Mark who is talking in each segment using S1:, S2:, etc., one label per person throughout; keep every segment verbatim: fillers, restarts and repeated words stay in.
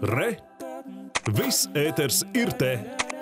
S1: Re! Viss ēters ir te!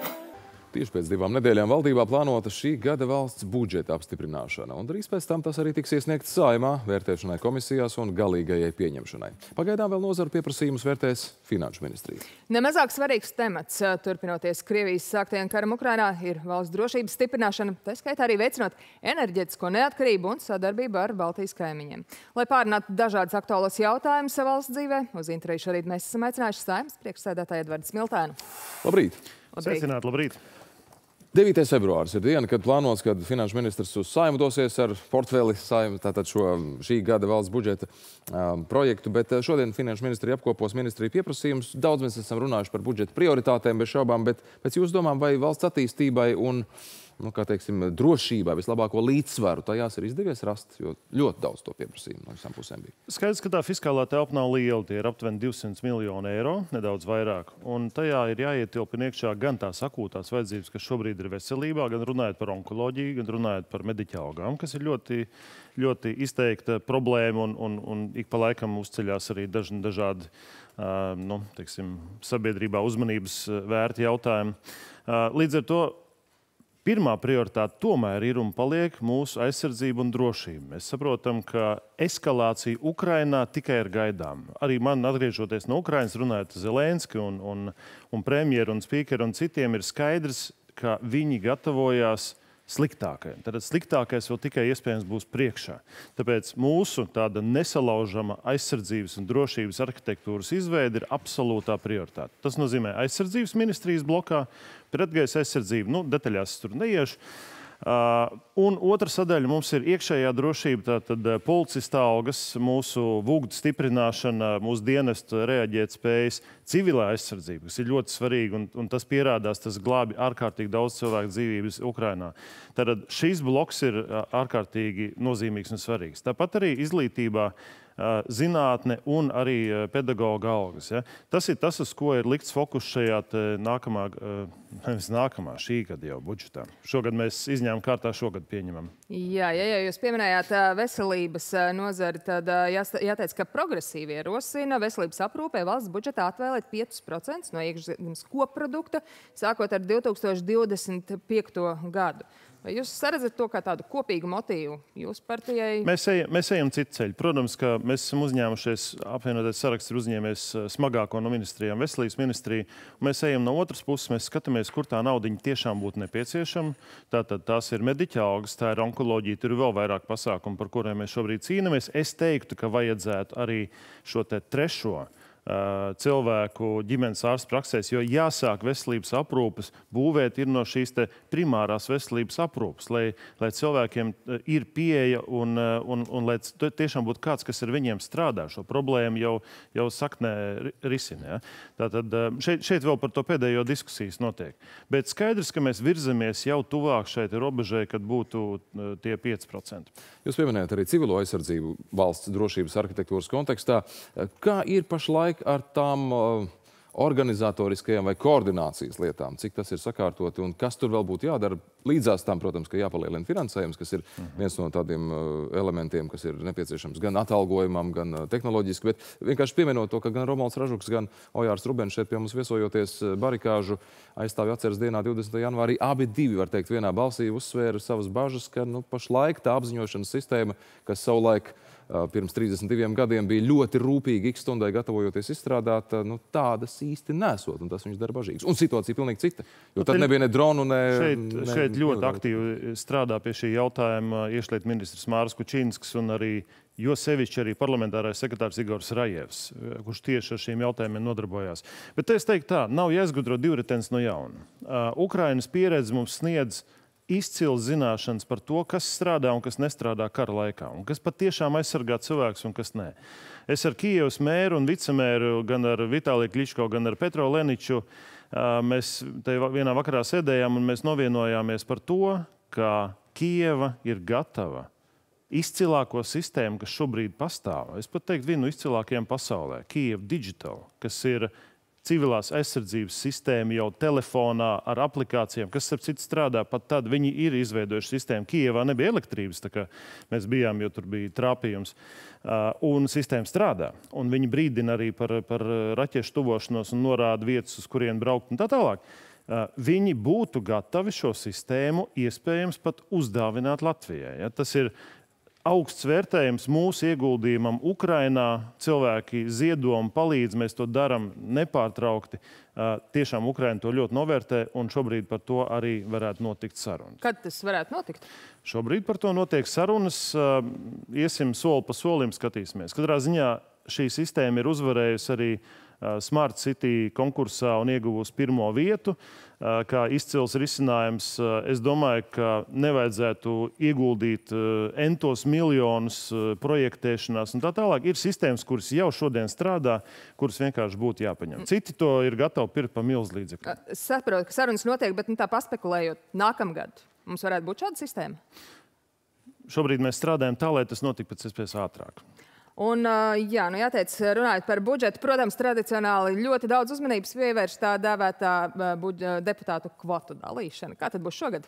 S2: Tieši pēc divām nedēļām valdībā plānota šī gada valsts budžeta apstiprināšana, un drīz pēc tam tas arī tiks iesniegts Saeimā, vērtēšanai komisijās un galīgajai pieņemšanai. Pagaidām vēl nozaru pieprasījumus vērtēs Finanšu ministrija.
S3: Nemazāk svarīgs temats, turpinoties Krievijas sāktajam karam Ukrainā, ir valsts drošības stiprināšana, tā skaitā arī veicinot enerģetisko neatkarību un sadarbību ar Baltijas kaimiņiem. Lai pārunātu dažādas aktuālos jautājumus valsts dzīvē, uz interviju šorīt mēs esam aicinājuši Saeimas priekšsēdētāju Edvardu Smiltēnu.
S2: Labrīt!
S4: Sveicināt, labrīt!
S2: devītais februāris ir diena, kad plānots, kad finanšu ministrs uz Saeimu dosies ar portfeli Saeimu, tātad šo šī gada valsts budžeta um, projektu, bet šodien finanšu ministrija apkopos ministriju pieprasījumus. Daudz mēs esam runājuši par budžeta prioritātēm bez šaubām, bet pēc jūsu domām, vai valsts attīstībai un, nu, kā teiksim, drošībai vislabāko līdzsvaru tajās ir izdevies rast, jo ļoti daudz to pieprasījumu no visām pusēm bija.
S4: Skaidrs, ka tā fiskālā telpa nav liela, tie ir aptuveni divsimt miljoni eiro, nedaudz vairāk. Un tajā ir jāietilpina iekšā gan tās akūtās vajadzības, kas šobrīd ir veselībā, gan runājot par onkoloģiju, gan runājot par mediķa algām, kas ir ļoti, ļoti izteikta problēma un, un, un ik pa laikam uzceļās arī daži, dažādi uh, nu, teiksim, sabiedrībā uzmanības vērti jautājumi. Uh, līdz ar to pirmā prioritāte tomēr ir un paliek mūsu aizsardzība un drošība. Mēs saprotam, ka eskalācija Ukrainā tikai ir gaidām. Arī man, atgriežoties no Ukrainas, runājot ar Zelenski un, un, un premjeru un spīkeru un citiem, ir skaidrs, ka viņi gatavojās sliktākajam. Tad sliktākais vēl tikai iespējams būs priekšā. Tāpēc mūsu tāda nesalaužama aizsardzības un drošības arhitektūras izveide ir absolūtā prioritāte. Tas nozīmē aizsardzības ministrijas blokā, pretgaisa aizsardzību, nu, detaļās es tur neiešu. Uh, un otra sadaļa mums ir iekšējā drošība, tātad policista algas, mūsu vugdu stiprināšana, mūsu dienestu reaģēt spējas, civilā aizsardzība, kas ir ļoti svarīga, un, un tas pierādās, tas glābi ārkārtīgi daudz cilvēku dzīvības Ukrainā. Tātad šis bloks ir ārkārtīgi nozīmīgs un svarīgs. Tāpat arī izglītībā zinātne un arī pedagoga algas. Ja? Tas ir tas, uz ko ir likts fokus šajā nākamā, nevis nākamā, šī gada jau budžetā. Šogad mēs izņēmuma kārtā šogad pieņemam. Jā,
S3: ja, ja jūs pieminējāt veselības nozari, tad jāteic, ka progresīvie rosina veselības aprūpē valsts budžetā atvēlēt piecus procentus no iekšzemes koprodukta, sākot ar divi tūkstoši divdesmit piekto gadu. Vai jūs saredzat to kā tādu kopīgu motīvu jūsu partijai?
S4: Mēs ejam, mēs ejam citu ceļu. Protams, ka mēs esam uzņēmušies, apvienotais saraksts ir uzņēmies smagāko no ministrijām, veselības ministriju. Mēs ejam no otras puses, mēs skatāmies, kur tā naudiņa tiešām būtu nepieciešama. Tātad tās ir mediķa algas, tā ir onkoloģija, tur ir vēl vairāk pasākumu, par kuriem mēs šobrīd cīnamies. Es teiktu, ka vajadzētu arī šo te trešo cilvēku ģimenes ārstu praksēs, jo jāsāk veselības aprūpes būvēt ir no šīs te primārās veselības aprūpes, lai, lai cilvēkiem ir pieeja un, un, un lai tiešām būtu kāds, kas ar viņiem strādā, šo problēmu jau, jau saknē risina. Ja? Tātad šeit, šeit vēl par to pēdējo diskusijas notiek. Bet skaidrs, ka mēs virzamies jau tuvāk šeit robežai, kad būtu tie pieci procenti.
S2: Jūs pieminējat arī civilo aizsardzību valsts drošības arhitektūras kontekstā. Kā ir pašlaik ar tām uh, organizatoriskajām vai koordinācijas lietām, cik tas ir sakārtoti un kas tur vēl būtu jādara? Līdzās tam, protams, ka jāpalielina finansējums, kas ir viens no tādiem uh, elementiem, kas ir nepieciešams gan atalgojumam, gan uh, tehnoloģiski, bet vienkārši pieminot to, ka gan Romualds Ražuks, gan Ojārs Rubens šeit pie mums viesojoties barikāžu aizstāvju atceres dienā divdesmitajā janvārī, abi divi, var teikt, vienā balsī uzsvēra savas bažas, ka nu, pašlaik tā apziņošanas sistēma, kas savulaik pirms trīsdesmit diviem gadiem bija ļoti rūpīgi ik stundai gatavojoties izstrādāt, nu, tādas īsti nesot, un tas viņus dara bažīgs. Un situācija pilnīgi cita, jo tad nebija ne dronu, ne...
S4: Šeit,
S2: ne,
S4: šeit ļoti
S2: ne,
S4: aktīvi strādā pie šī jautājuma iekšlietu ministrs Māris Kučīnskis un arī, jo sevišķi arī parlamentārais sekretārs Igors Rajevs, kurš tieši ar šiem jautājumiem nodarbojās. Bet es teiktu tā, nav jāizgudro divritens no jauna. Uh, Ukrainas pieredze mums sniedz izcils zināšanas par to, kas strādā un kas nestrādā kara laikā, un kas patiešām aizsargā cilvēks un kas nē. Es ar Kijevas mēru un vicemēru, gan ar Vitāliju Kličko, gan ar Petro Leniču, mēs te vienā vakarā sēdējām un mēs novienojāmies par to, ka Kijeva ir gatava izcilāko sistēmu, kas šobrīd pastāv. Es pat teiktu vienu no izcilākajiem pasaulē, Kijeva Digital, kas ir civilās aizsardzības sistēma jau telefonā ar aplikācijām, kas, starp citu, strādā pat tad. Viņi ir izveidojuši sistēmu. Kijevā nebija elektrības, tā kā mēs bijām, jo tur bija trāpījums. Uh, un sistēma strādā. Un viņi brīdina arī par, par raķešu tuvošanos un norāda vietas, uz kurien braukt un tā tālāk. Uh, viņi būtu gatavi šo sistēmu iespējams pat uzdāvināt Latvijai. Ja? Tas ir augsts vērtējums mūsu ieguldījumam Ukrainā. Cilvēki ziedo un palīdz, mēs to darām nepārtraukti. Uh, tiešām Ukraina to ļoti novērtē, un šobrīd par to arī varētu notikt sarunas.
S3: Kad tas varētu notikt?
S4: Šobrīd par to notiek sarunas. Uh, iesim soli pa solim, skatīsimies. Katrā ziņā šī sistēma ir uzvarējusi arī Smart City konkursā un ieguvusi pirmo vietu. Kā izcils risinājums, es domāju, ka nevajadzētu ieguldīt entos miljonus projektēšanās un tā tālāk. Ir sistēmas, kuras jau šodien strādā, kuras vienkārši būtu jāpaņem. Citi to ir gatavi pirkt pa milz līdzekļiem.
S3: Saprotu, ka sarunas notiek, bet nu, tā paspekulējot, nākamgad mums varētu būt šāda sistēma?
S4: Šobrīd mēs strādājam tā, lai tas notiktu pēc iespējas ātrāk.
S3: Un, jā, nu jāteic, runājot par budžetu, protams, tradicionāli ļoti daudz uzmanības pievērš tā dēvētā deputātu kvotu dalīšana. Kā tad būs šogad?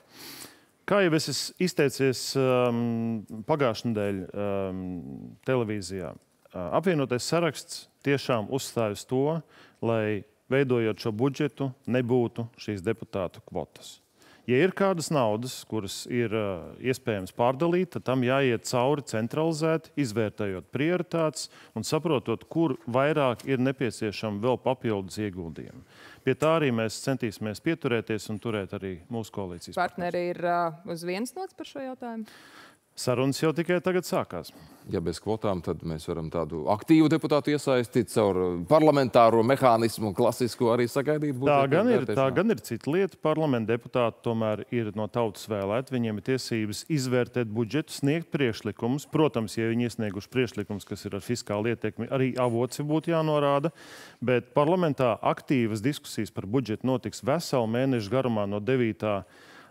S4: Kā jau es esmu izteicies um, pagājušajā nedēļā um, televīzijā, uh, apvienotais saraksts tiešām uzstāj uz to, lai veidojot šo budžetu nebūtu šīs deputātu kvotas. Ja ir kādas naudas, kuras ir uh, iespējams pārdalīt, tad tam jāiet cauri centralizēti, izvērtējot prioritātes un saprotot, kur vairāk ir nepieciešama vēl papildus ieguldījumi. Pie tā arī mēs centīsimies pieturēties un turēt arī mūsu koalīcijas
S3: partneri. Partneri ir uh, uz vienas nots par šo jautājumu?
S4: Sarunas jau tikai tagad sākās.
S2: Ja bez kvotām, tad mēs varam tādu aktīvu deputātu iesaistīt caur parlamentāro mehānismu, klasisko arī sagaidīt.
S4: Tā gan ir, tā gan ir cita lieta. Parlamenta deputāti tomēr ir no tautas vēlēti. Viņiem ir tiesības izvērtēt budžetu, sniegt priekšlikumus. Protams, ja viņi iesnieguši priekšlikumus, kas ir ar fiskālu ietekmi, arī avots būtu jānorāda. Bet parlamentā aktīvas diskusijas par budžetu notiks veselu mēnešu garumā no devītā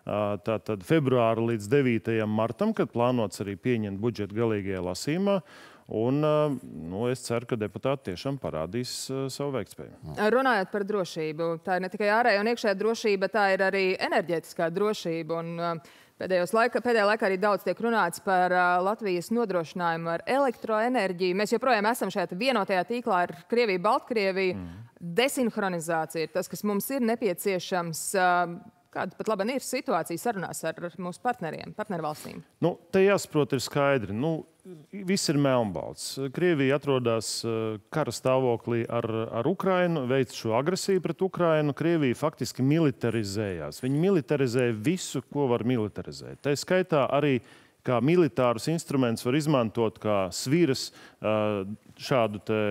S4: Tātad februāra līdz devītajam martam, kad plānots arī pieņemt budžetu galīgajā lasījumā. Un, nu, es ceru, ka deputāti tiešām parādīs uh, savu veiktspēju.
S3: Runājot par drošību, tā ir ne tikai ārēja un iekšējā drošība, tā ir arī enerģētiskā drošība. Un, uh, laika, pēdējā laikā arī daudz tiek runāts par uh, Latvijas nodrošinājumu ar elektroenerģiju. Mēs joprojām esam šajā vienotajā tīklā ar Krieviju, Baltkrieviju. Mm. Desinhronizācija ir tas, kas mums ir nepieciešams. Uh, Kāda pat laba ir situācija sarunās ar mūsu partneriem, partnervalstīm?
S4: Nu, te jāsaprot ir skaidri. Nu, viss ir melnbalts. Krievija atrodas kara stāvoklī ar, ar Ukrainu, veic šo agresiju pret Ukrainu. Krievija faktiski militarizējās. Viņi militarizēja visu, ko var militarizēt. Tā skaitā arī kā militārus instrumentus var izmantot kā sviras šādu te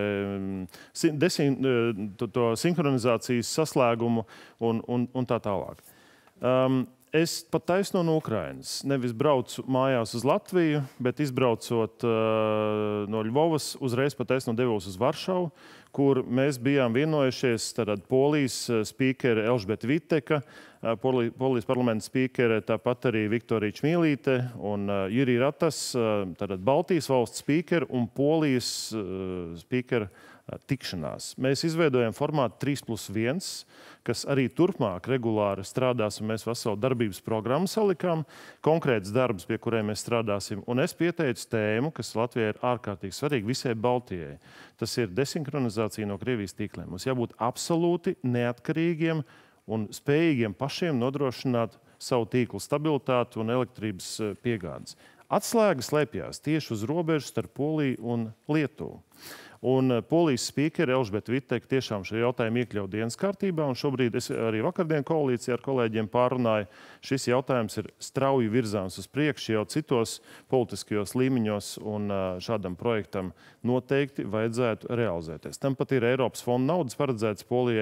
S4: desin, to, to sinhronizācijas saslēgumu un, un, un tā tālāk. Um, es pat taisno no Ukrainas. Nevis braucu mājās uz Latviju, bet izbraucot uh, no Ļvovas, uzreiz pat taisno devos uz Varšavu, kur mēs bijām vienojušies, tātad Polijas spīkere Elžbeta Viteka, Poli, Polijas parlamenta spīkere, tāpat arī Viktorija Čmīlīte un uh, Jiri Ratas, uh, tātad Baltijas valsts spīkere un Polijas uh, spīkere uh, tikšanās. Mēs izveidojam formātu trīs plus viens, kas arī turpmāk regulāri strādās, un mēs veselu darbības programmu salikām, konkrēts darbs, pie kuriem mēs strādāsim. Un es pieteicu tēmu, kas Latvijai ir ārkārtīgi svarīga visai Baltijai. Tas ir desinhronizācija no Krievijas tīkliem. Mums jābūt absolūti neatkarīgiem un spējīgiem pašiem nodrošināt savu tīklu stabilitāti un elektrības piegādes. Atslēga slēpjas tieši uz robežas starp Poliju un Lietuvu. Un Polijas spīkere Elžbeta Viteka tiešām šo jautājumu iekļauj dienas kārtībā, un šobrīd es arī vakardien koalīcijā ar kolēģiem pārunāju. Šis jautājums ir strauji virzāms uz priekšu jau citos politiskajos līmeņos, un šādam projektam noteikti vajadzētu realizēties. Tam pat ir Eiropas fonda naudas paredzēts Polijai.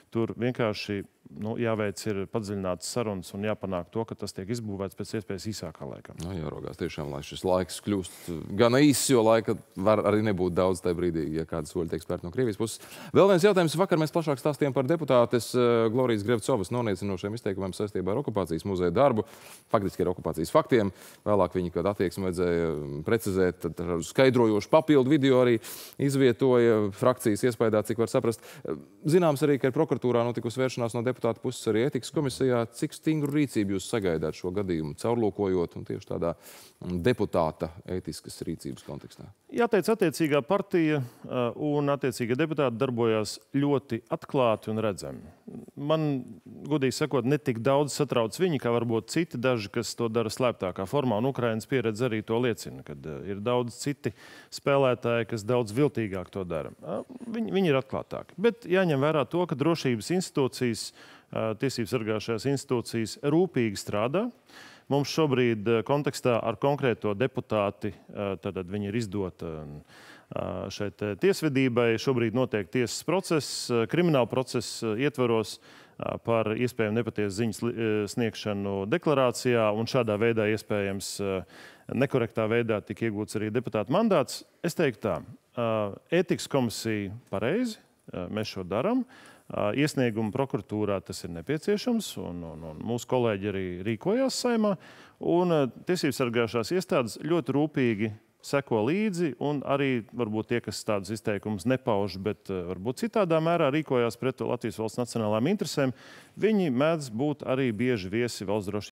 S4: Tur vienkārši nu, jāveic ir padziļināts sarunas un jāpanāk to, ka tas tiek izbūvēts pēc iespējas īsākā laikā.
S2: Nu, jāraugās tiešām, lai šis laiks kļūst gan īss, jo laika var arī nebūt daudz tajā brīdī, ja kāda soļa tiek spērta no Krievijas puses. Vēl viens jautājums. Vakar mēs plašāk stāstījām par deputātes Glorijas Grevcovas noniecinošiem izteikumiem saistībā ar okupācijas muzeja darbu, faktiski ar okupācijas faktiem. Vēlāk viņi kādu attieksmi vajadzēja precizēt, tad skaidrojošu papildu video arī izvietoja frakcijas iespējā, cik var saprast. Zināms arī, ka ir prokuratūrā notikusi vēršanās no deputāta puses arī ētikas komisijā. Cik stingru rīcību jūs sagaidāt šo gadījumu, caurlūkojot un tieši tādā deputāta ētiskas rīcības kontekstā?
S4: Jāteic, attiecīgā partija un attiecīgie deputāti darbojās ļoti atklāti un redzami. Man, godīgi sakot, netik daudz satrauc viņi, kā varbūt citi daži, kas to dara slēptākā formā, un Ukrainas pieredze arī to liecina, kad ir daudz citi spēlētāji, kas daudz viltīgāk to dara. Viņi, viņi ir atklātāki. Bet jāņem vērā to, ka drošības institūcijas, tiesības sargājušās institūcijas rūpīgi strādā. Mums šobrīd kontekstā ar konkrēto deputāti, tad viņi ir izdota šeit tiesvedībai. Šobrīd notiek tiesas process, krimināla procesa ietvaros par iespējamu nepatiesas ziņas sniegšanu deklarācijā, un šādā veidā iespējams nekorektā veidā tika iegūts arī deputāta mandāts. Es teiktu tā, ētikas komisija pareizi, mēs šo darām. Iesnieguma prokuratūrā tas ir nepieciešams, un, un, un mūsu kolēģi arī rīkojās Saeimā. Un tiesības sargājušās iestādes ļoti rūpīgi seko līdzi, un arī varbūt tie, kas tādus izteikumus nepauž, bet varbūt citādā mērā rīkojās pret Latvijas valsts nacionālām interesēm, viņi mēdz būt arī bieži viesi valsts drošības